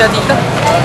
siya dito.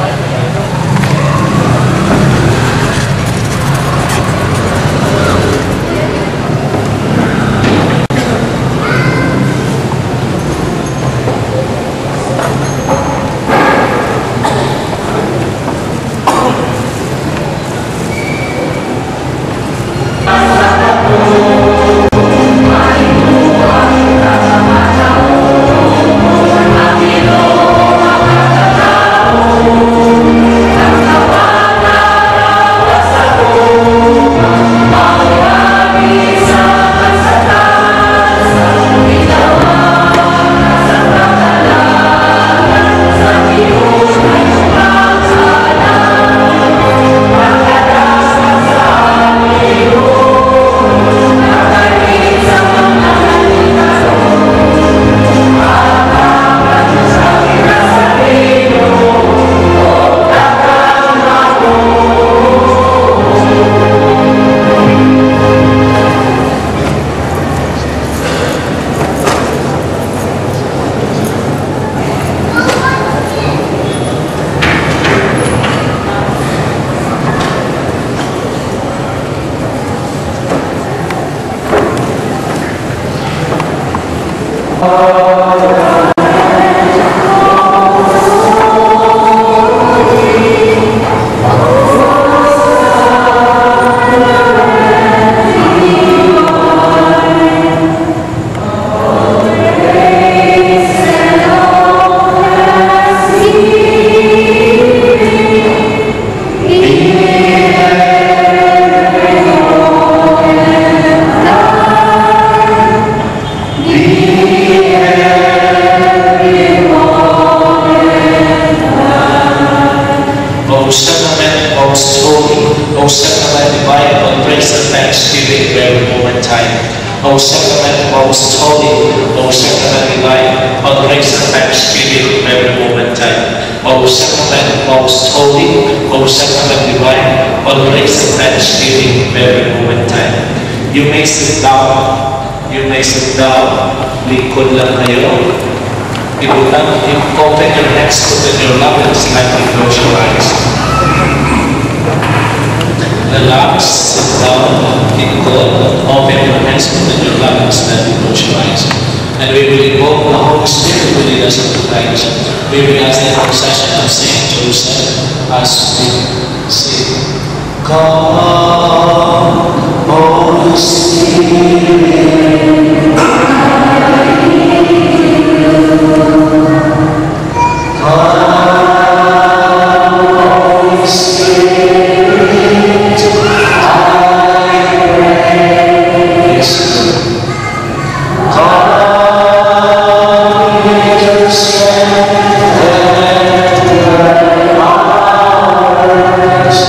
O sacrament most holy, O sacrament divine, O grace and thanksgiving every moment time. O sacrament most holy, O sacrament divine, O grace and thanksgiving every moment time. You may sit down. You may sit down. Likod lang kayo. Open your hands, open your lap, and slightly close your eyes. Relax, sit down, likod, open your hands, open your lap, and slightly close your eyes. And we will invoke the Holy Spirit to lead us into Christ. We will ask the intercession of Saint Joseph as we sing. Come, Holy Spirit, I need you. Come, Holy Spirit, I praise you. Come, with your strength and powers.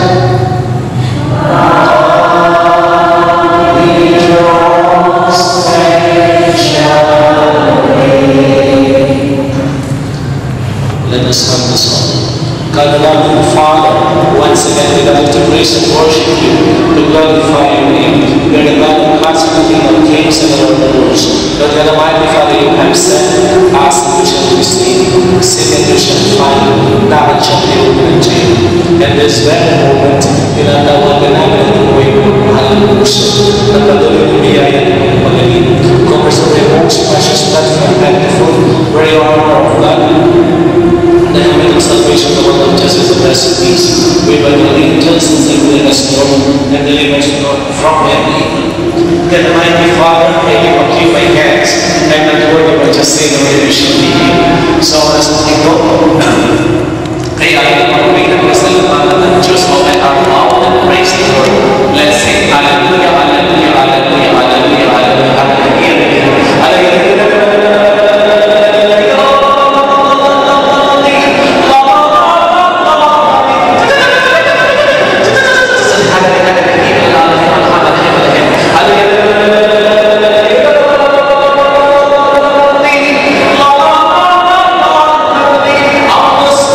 Let us have the song. God, loving Father, once again we love to praise and worship you, to glorify your name. You are the God who has the King of Kings and Lord of Lords. Lord God Almighty, Father, you have said, ask and you shall receive, seek and you shall find, knock and shall be opened to you. And this very moment, tinatawagan namin ang buhay mo, mahal ng puso, at patuloy ng biyaya ng mga pagaling. Covers of the most precious blood and plentiful, where you are of blood, the helmet of salvation, the one of justice and blessed peace. We by the angels and sing us Lord, and deliver us Lord from every evil. Then Almighty Father, may you forgive my hands, and not worthy but just say the way we should be here. So as we go, kaya ay pag-uwi ng kasalanan ng Diyos, open our mouth and praise the Lord. Let's sing Hallelujah, Hallelujah, Hallelujah, Hallelujah, Hallelujah, Hallelujah, Hallelujah. Almost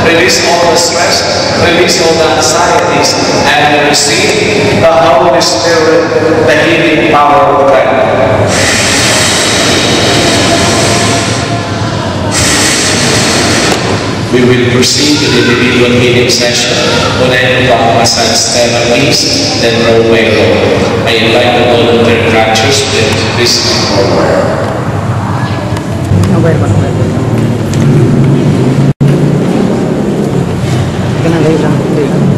release all the stress, release all the anxieties, and receive the Holy Spirit, the healing power of God. We will proceed to the individual healing session. Unahin po ang massage therapies, then roll by roll. I invite the volunteer crutches with this forward. Ganun lang.